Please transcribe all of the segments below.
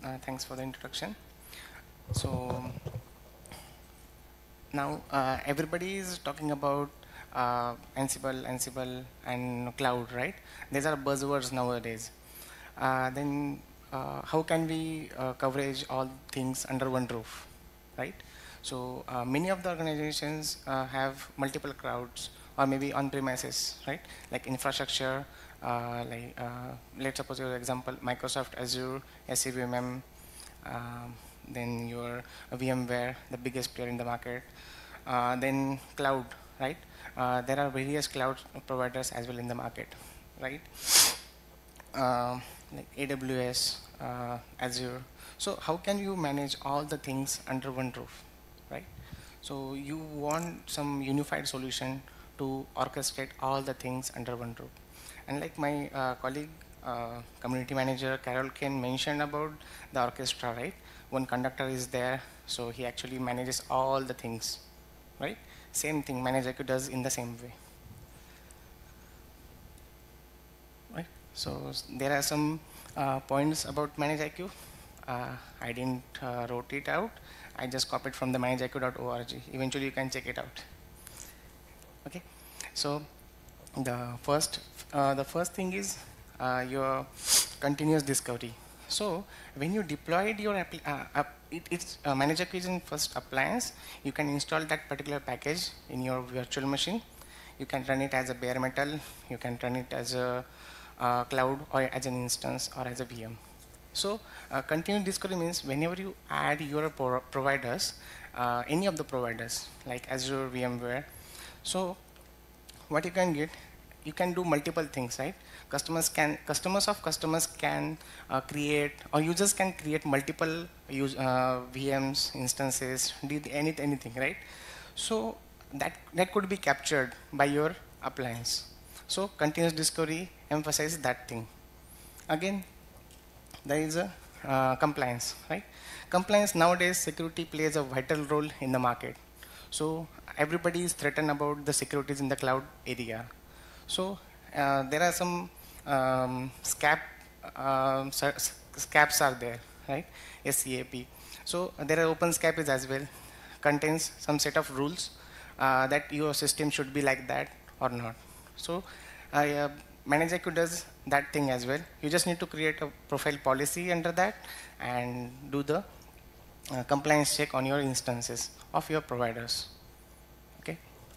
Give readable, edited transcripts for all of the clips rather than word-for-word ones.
Thanks for the introduction. So now everybody is talking about Ansible, and cloud, right? These are buzzwords nowadays. Then how can we coverage all things under one roof, right? So many of the organizations have multiple clouds or maybe on-premises, right? Like infrastructure, let's suppose your example, Microsoft Azure, SCVMM, then your VMware, the biggest player in the market, then cloud, right? There are various cloud providers as well in the market, right? Like AWS, Azure. So how can you manage all the things under one roof, right? So you want some unified solution to orchestrate all the things under one roof. And like my colleague, community manager Carol Kane mentioned about the orchestra, right? One conductor is there, so he actually manages all the things, right? Same thing ManageIQ does in the same way, right? So there are some points about ManageIQ. I didn't wrote it out. I just copied from the manageiq.org. Eventually you can check it out. Okay. So the first thing is your continuous discovery. So when you deployed your ManageIQ is in first appliance, you can install that particular package in your virtual machine. You can run it as a bare metal. You can run it as a cloud or as an instance or as a VM. So continuous discovery means whenever you add your providers, any of the providers like Azure, VMware. So what you can get, you can do multiple things, right? Customers can create, or users can create multiple VMs, instances, anything, right? So that could be captured by your appliance. So continuous discovery emphasizes that thing. Again, there is a compliance, right? Compliance nowadays, security plays a vital role in the market. So everybody is threatened about the securities in the cloud area. So there are some SCAPs are there, right? SCAP. So there are open SCAPs as well, contains some set of rules that your system should be like that or not. So ManageIQ does that thing as well. You just need to create a profile policy under that and do the compliance check on your instances of your providers. Okay.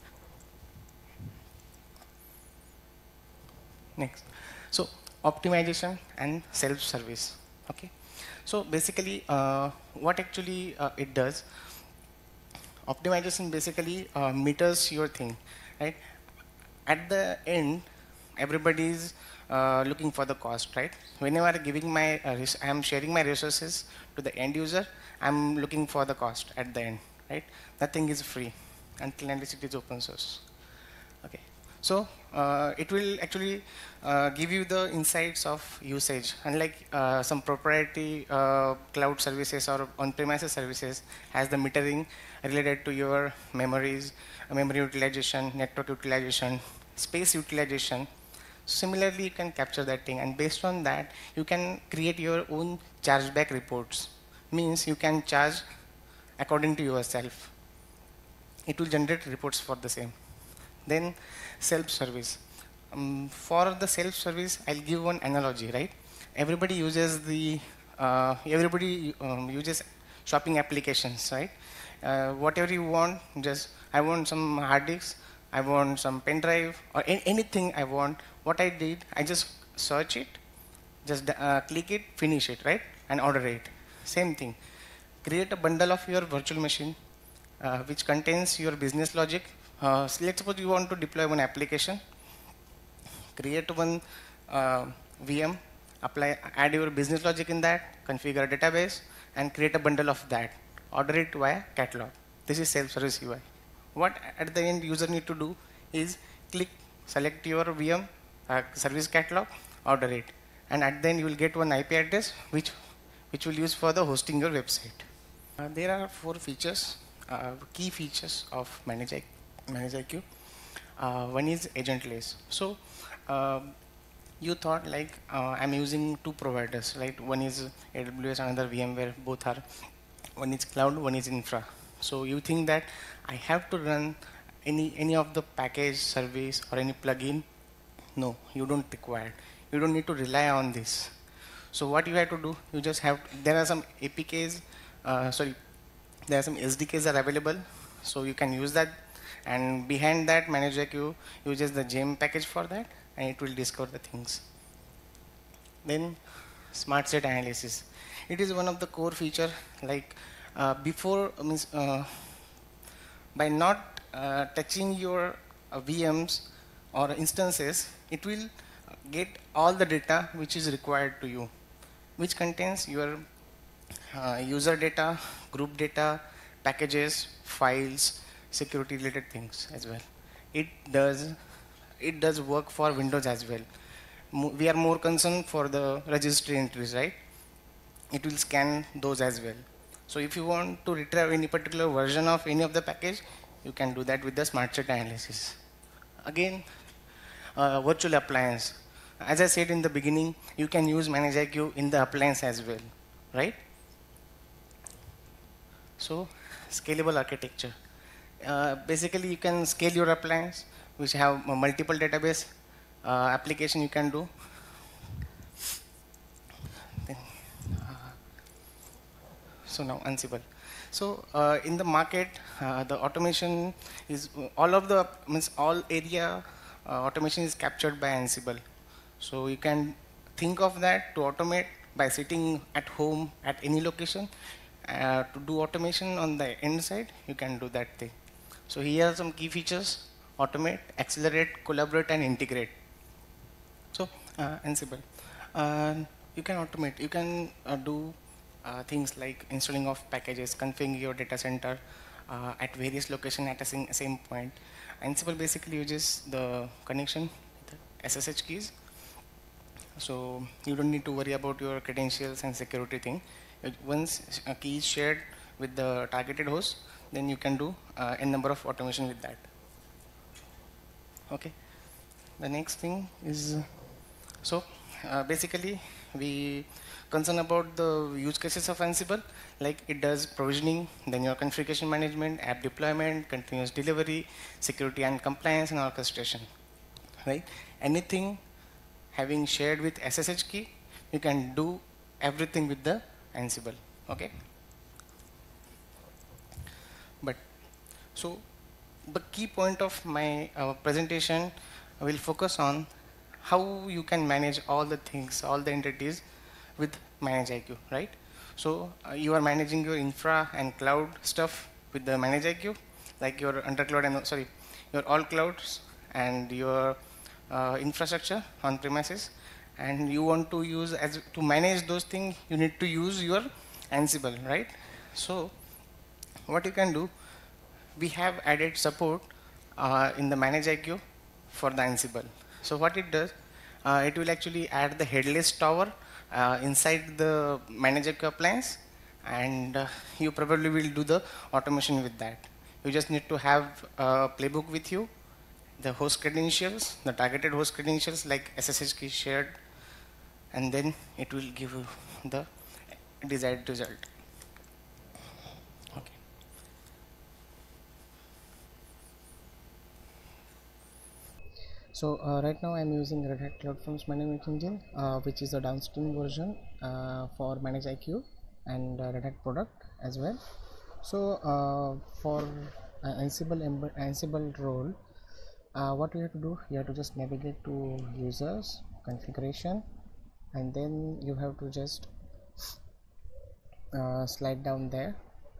Next. So optimization and self-service. Okay. So basically, what actually it does, optimization basically meters your thing, right? At the end, everybody is looking for the cost, right? Whenever I'm giving my, I am sharing my resources to the end user, I'm looking for the cost at the end, right? Nothing is free until unless it is open source. Okay. So it will actually give you the insights of usage. Unlike some proprietary cloud services or on-premises services has the metering related to your memories, memory utilization, network utilization, space utilization. Similarly, you can capture that thing, and based on that, you can create your own chargeback reports. Means you can charge according to yourself. It will generate reports for the same. Then self-service. For the self-service, I'll give one analogy, right? Everybody uses uses shopping applications, right? Whatever you want, just I want some hard disks, I want some pen drive, or anything I want. What I did, I just search it, just click it, finish it, right? And order it. Same thing. Create a bundle of your virtual machine, which contains your business logic. So let's suppose you want to deploy one application, create one VM, add your business logic in that, configure a database, and create a bundle of that. Order it via catalog. This is self-service UI. What at the end user need to do is click, select your VM, service catalog, order it, and at the end you will get one IP address which will use for the hosting your website. There are 4 features, key features of ManageIQ. One is agentless. So You thought like I'm using two providers, right? One is AWS, another VMware. Both are, one is cloud, one is infra. So you think that I have to run any of the package service or any plugin? No, you don't require. You don't need to rely on this. So what you have to do, you just have, there are some APKs, sorry, there are some SDKs are available, so you can use that. And behind that, ManageIQ uses the gem package for that, and it will discover the things. Then smart set analysis. It is one of the core feature, like before means by not touching your VMs or instances, it will get all the data which is required to you, which contains your user data, group data, packages, files, security related things as well. It does work for Windows as well. We are more concerned for the registry entries, right? It will scan those as well. So if you want to retrieve any particular version of any of the package, you can do that with the smart set analysis. Again, virtual appliance. As I said in the beginning, you can use ManageIQ in the appliance as well, right? So scalable architecture. Basically, you can scale your appliance, which have multiple database application you can do. Then, so now Ansible. So in the market, the automation is all of the means all area automation is captured by Ansible. So you can think of that to automate by sitting at home at any location. To do automation on the end side, you can do that thing. So here are some key features: automate, accelerate, collaborate, and integrate. So Ansible, you can automate. You can do things like installing of packages, configuring your data center at various locations at a same point. Ansible basically uses the connection, the SSH keys. So you don't need to worry about your credentials and security thing. Once a key is shared with the targeted host, then you can do a number of automation with that. Okay. The next thing is, so basically we concern about the use cases of Ansible, like it does provisioning, then your configuration management, app deployment, continuous delivery, security and compliance, and orchestration, right? Anything having shared with SSH key, you can do everything with the Ansible, okay? But so the key point of my presentation will focus on how you can manage all the things, all the entities with ManageIQ, right? So you are managing your infra and cloud stuff with the ManageIQ, like your under cloud and sorry, your all clouds and your infrastructure on premises, and you want to use as to manage those things, you need to use your Ansible, right? So what you can do, we have added support in the ManageIQ for the Ansible. So what it does, it will actually add the headless tower inside the ManageIQ appliance, and you probably will do the automation with that. You just need to have a playbook with you, the host credentials, the targeted host credentials like SSH key shared, and then it will give you the desired result. Okay. So right now I'm using Red Hat CloudForm's management engine, which is a downstream version for ManageIQ and Red Hat product as well. So for Ansible role, what we have to do, you have to just navigate to users, configuration, and then you have to just slide down there.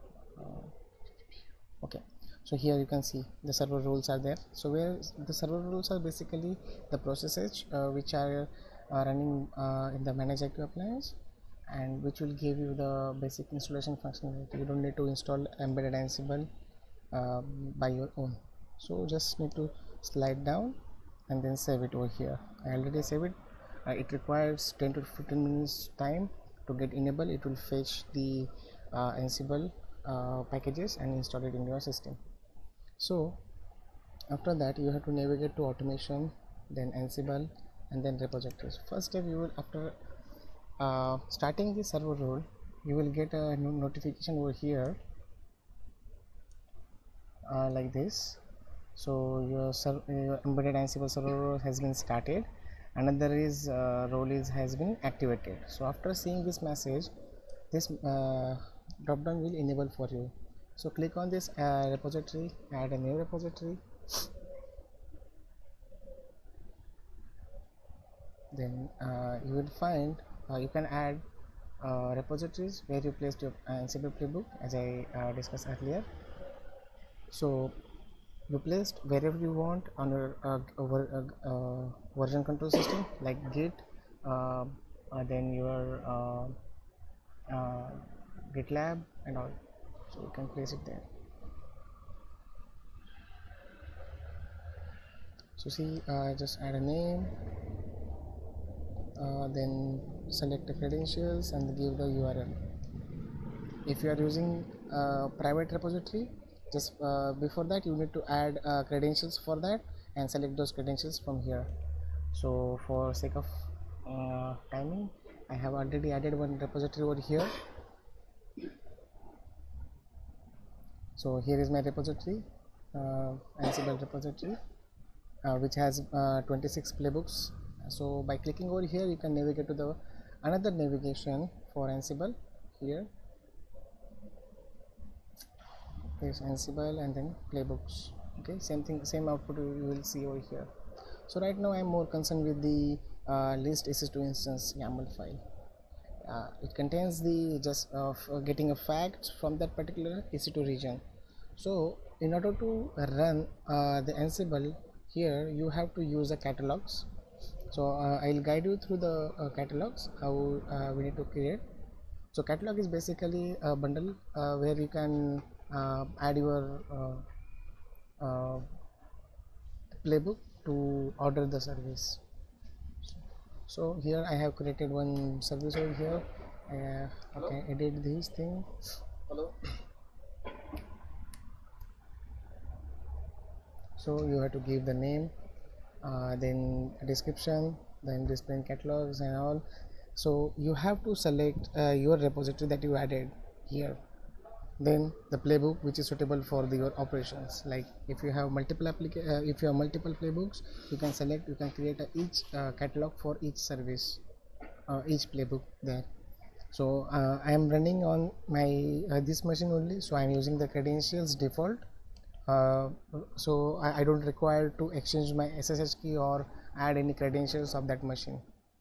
Okay, so here you can see the server rules are there. So where the server rules are basically the processes which are running in the ManageIQ appliance, and which will give you the basic installation functionality. You don't need to install embedded Ansible by your own. So just need to slide down and then save it over here. I already saved it. It requires 10 to 15 minutes time to get enabled. It will fetch the Ansible packages and install it in your system. So after that you have to navigate to automation, then Ansible, and then repositories. First step, you will, after starting the server role, you will get a notification over here like this. So your embedded Ansible server role has been started, another is role has been activated. So after seeing this message, this drop down will enable for you. So click on this repository, add a new repository, then you will find you can add repositories where you placed your Ansible playbook, as I discussed earlier. So you placed wherever you want on your version control system like Git, then your GitLab and all, so you can place it there. So see, just add a name, then select the credentials and give the URL. If you are using private repository, just before that you need to add credentials for that and select those credentials from here. So for sake of timing, I have already added one repository over here. So here is my repository, Ansible repository, which has 26 playbooks. So by clicking over here, you can navigate to the another navigation for Ansible. Here is Ansible and then playbooks. Okay, same thing, same output you will see over here. So right now I am more concerned with the list ec2 instance YAML file. It contains the just getting a fact from that particular ec2 region. So in order to run the Ansible here, you have to use the catalogs. So I'll guide you through the catalogs, how we need to create. So catalog is basically a bundle where you can add your playbook to order the service. So here I have created one service over here. I can edit these things. Hello. So you have to give the name, then a description, then displaying catalogs and all. So you have to select your repository that you added here, then the playbook which is suitable for your operations. Like if you have multiple playbooks, you can select, you can create each catalog for each service, each playbook there. So I am running on my this machine only, so I am using the credentials default. So I don't require to exchange my SSH key or add any credentials of that machine.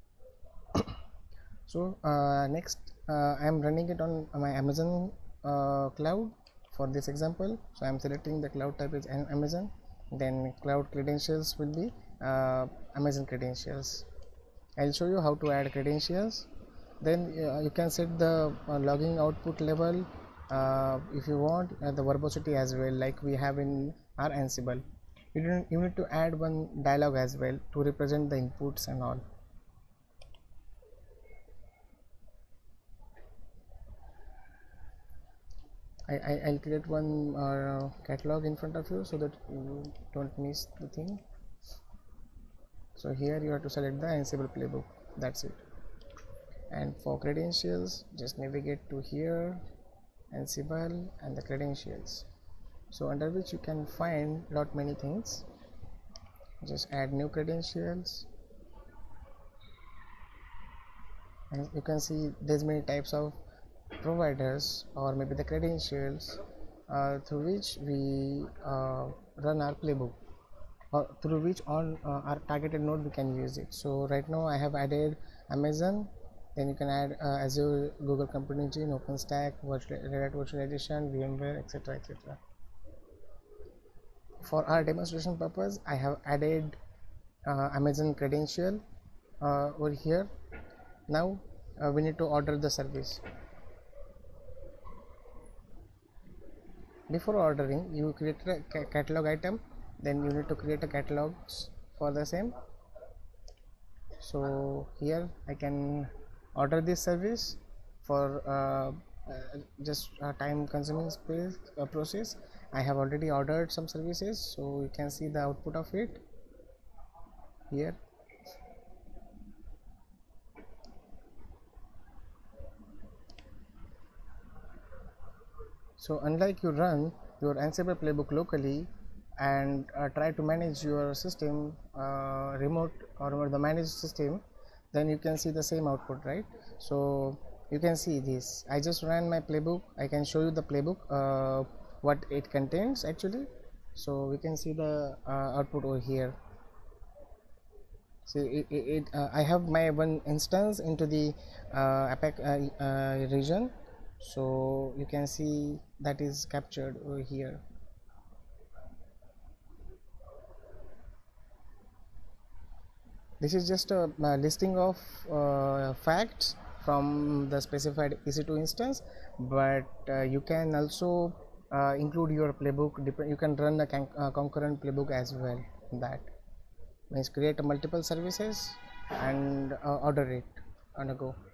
So next I am running it on my Amazon cloud for this example. So I am selecting the cloud type is Amazon, then cloud credentials will be Amazon credentials. I'll show you how to add credentials. Then you can set the logging output level if you want, the verbosity as well, like we have in our Ansible. You need to add one dialog as well to represent the inputs and all. I'll create one catalog in front of you so that you don't miss the thing. So here you have to select the Ansible playbook, that's it. And for credentials, just navigate to here, Ansible and the credentials, so under which you can find lot many things. Just add new credentials, and you can see there's many types of providers or maybe the credentials through which we run our playbook, or through which on our targeted node we can use it. So right now I have added Amazon, then you can add Azure, Google Compute Engine, OpenStack, Red Hat Virtualization, VMware, etc. etc. For our demonstration purpose, I have added Amazon credential over here. Now we need to order the service. Before ordering, you create a catalog item, then you need to create a catalogs for the same. So here I can order this service for just a time consuming process. I have already ordered some services, so you can see the output of it here. So unlike you run your Ansible playbook locally and try to manage your system remote or the managed system, then you can see the same output, right? So you can see this. I just ran my playbook. I can show you the playbook, what it contains actually. So we can see the output over here. See, I have my one instance into the APAC region, so you can see that is captured over here. This is just a listing of facts from the specified EC2 instance, but you can also include your playbook. You can run a concurrent playbook as well. That means create multiple services and order it on a go.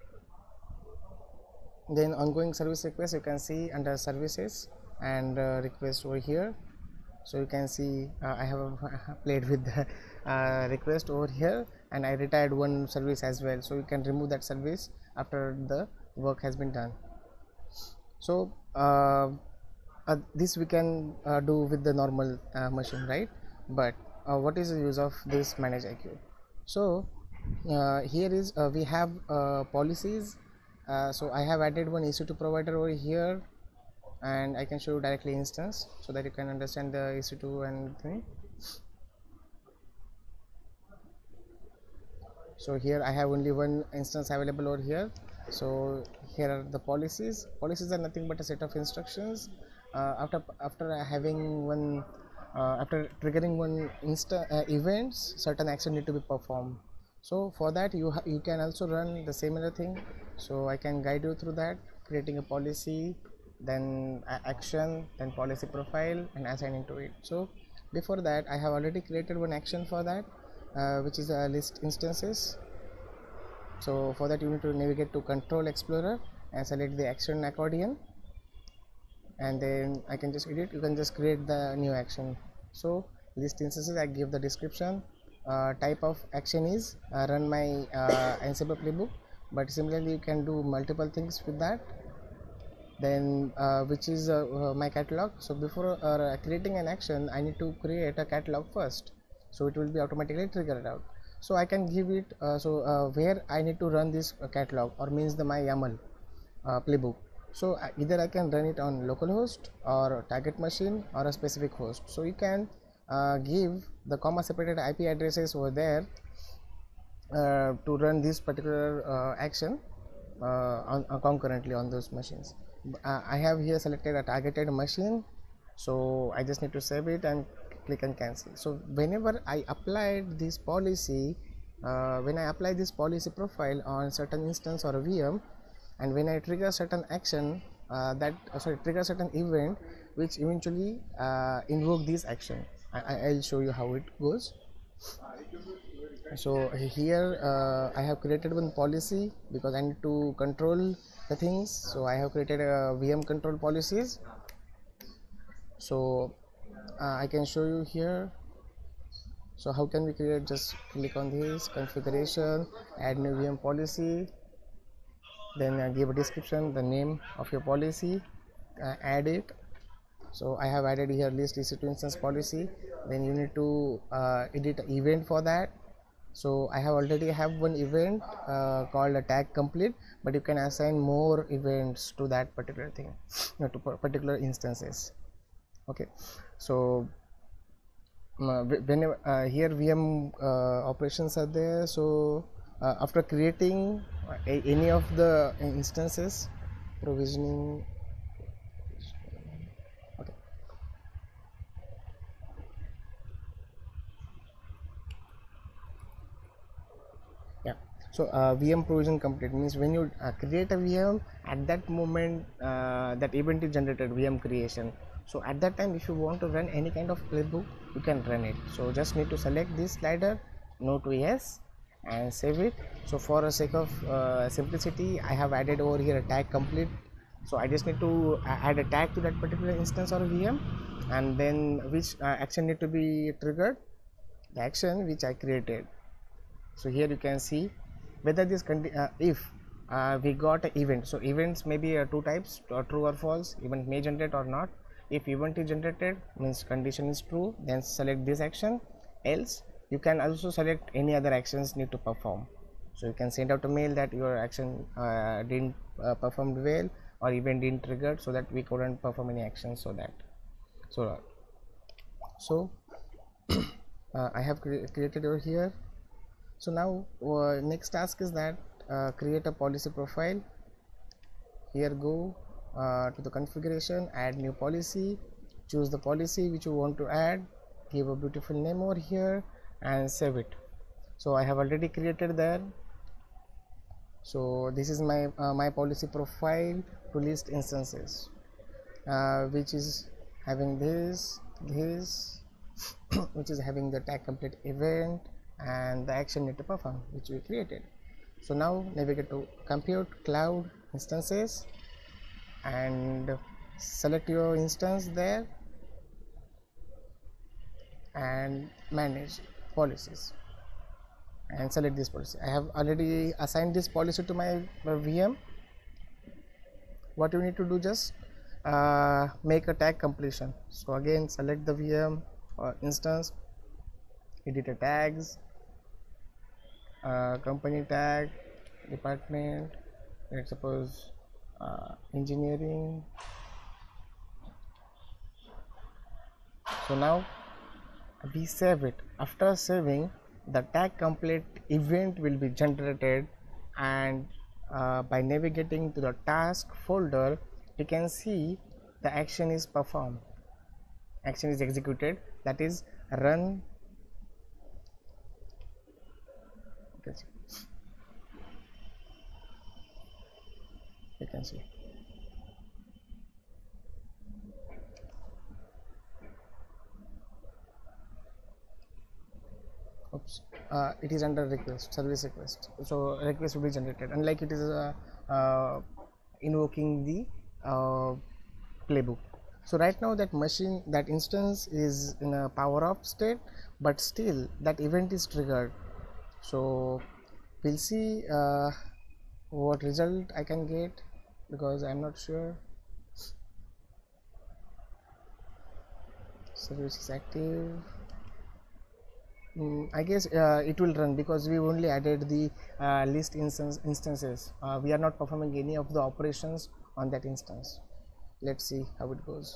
Then ongoing service request, you can see under services and request over here. So you can see I have played with the request over here, and I retired one service as well, so you can remove that service after the work has been done. So this we can do with the normal machine, right? But what is the use of this ManageIQ? So here is we have policies. So I have added one EC2 provider over here, and I can show you directly instance so that you can understand the EC2 and thing. So here I have only one instance available over here. So here are the policies. Policies are nothing but a set of instructions. After having one after triggering one events, certain action need to be performed. So for that you can also run the similar thing. So I can guide you through that, creating a policy, then action, then policy profile, and assigning to it. So before that I have already created one action for that, which is a list instances. So for that you need to navigate to Control Explorer and select the action accordion, and then I can just edit. You can just create the new action. So list instances, I give the description. Type of action is run my Ansible playbook, but similarly you can do multiple things with that. Then which is my catalog. So before creating an action, I need to create a catalog first, so it will be automatically triggered out. So I can give it where I need to run this catalog, or means the my YAML playbook. So either I can run it on localhost or target machine or a specific host. So you can give the comma separated IP addresses over there to run this particular action concurrently on those machines. I have here selected a targeted machine, so I just need to save it and click and cancel. So whenever I applied this policy, when I apply this policy profile on certain instance or a VM, and when I trigger certain action trigger certain event which eventually invoke this action, I'll show you how it goes. So here I have created one policy because I need to control the things. So I have created a VM control policies. So I can show you here. So how can we create? Just click on this configuration, add new VM policy, then give a description, the name of your policy, add it. So I have added here list EC2 instance policy. Then you need to edit an event for that. So I have already have one event called a tag complete, but you can assign more events to that particular thing, to particular instances. Okay, so whenever here VM operations are there. So after creating any of the instances, provisioning. Okay. Yeah. So VM provision complete means when you create a VM, at that moment that event is generated, VM creation. So at that time, if you want to run any kind of playbook, you can run it. So just need to select this slider, no to yes, and save it. So for the sake of simplicity, I have added over here a tag complete. So I just need to add a tag to that particular instance or VM, and then which action need to be triggered, the action which I created. So here you can see whether this if we got an event. So events may be two types, true or false. Event may generate or not. If event is generated, means condition is true, then select this action. Else you can also select any other actions need to perform. So you can send out a mail that your action didn't performed well, or event didn't trigger, so that we couldn't perform any actions. So that so I have created over here. So now next task is that create a policy profile. Here go to the configuration, add new policy, choose the policy which you want to add, give a beautiful name over here and save it. So I have already created there. So this is my my policy profile to list instances, which is having this which is having the tag complete event and the action need to perform, which we created. So now navigate to compute cloud instances and select your instance there and manage policies and select this policy. I have already assigned this policy to my VM. What you need to do, just make a tag completion. So again, select the VM instance, edit the tags, company tag, department, let's suppose engineering. So now we save it. After saving, the tag complete event will be generated, and by navigating to the task folder, you can see the action is performed, action is executed, that is run. You can see oops, it is under request, service request, so request will be generated, unlike it is invoking the playbook. So right now that machine, that instance is in a power off state, but still that event is triggered. So we'll see what result I can get, because I'm not sure. Service is active. I guess it will run, because we only added the list instances. We are not performing any of the operations on that instance. Let's see how it goes.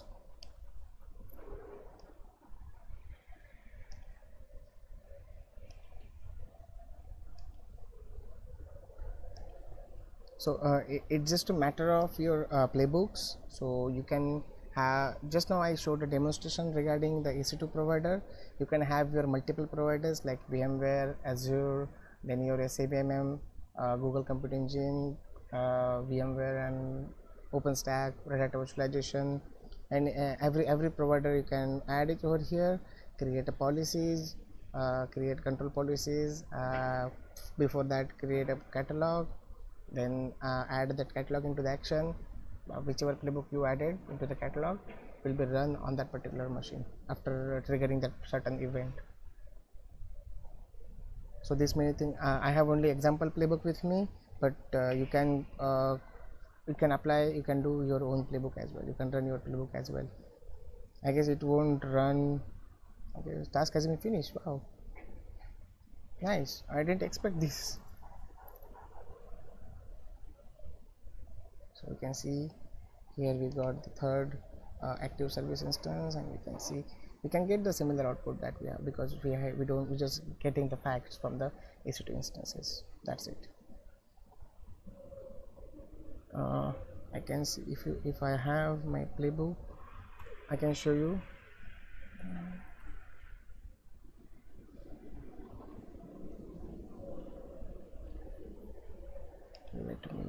So it's just a matter of your playbooks. So you can have, just now I showed a demonstration regarding the EC2 provider. You can have your multiple providers like VMware, Azure, then your SABMM, Google Compute Engine, VMware and OpenStack, Red Hat Virtualization, and every provider you can add it over here. Create a policies, create control policies. Before that, create a catalog, then add that catalog into the action. Whichever playbook you added into the catalog will be run on that particular machine after triggering that certain event. So this many thing, I have only example playbook with me, but you can apply, you can do your own playbook as well, you can run your playbook as well. I guess it won't run. Okay, task has been finished. Wow, nice. I didn't expect this. So you can see here we got the third active service instance, and you can see we can get the similar output that we have, because we're just getting the facts from the EC2 instances. That's it. I can see if I have my playbook, I can show you. Let me.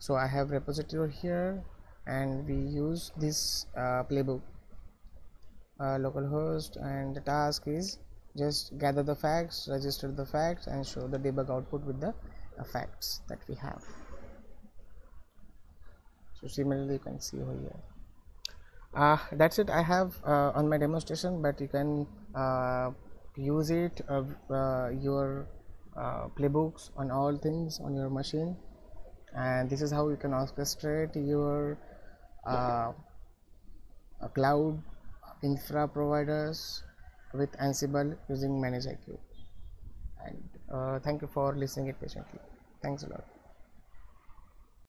So I have repository here, and we use this playbook localhost, and the task is just gather the facts, register the facts, and show the debug output with the facts that we have. So similarly you can see over here. That's it I have on my demonstration, but you can use it your playbooks on all things on your machine, and this is how you can orchestrate your cloud infra providers with Ansible using ManageIQ. And thank you for listening it patiently. Thanks a lot.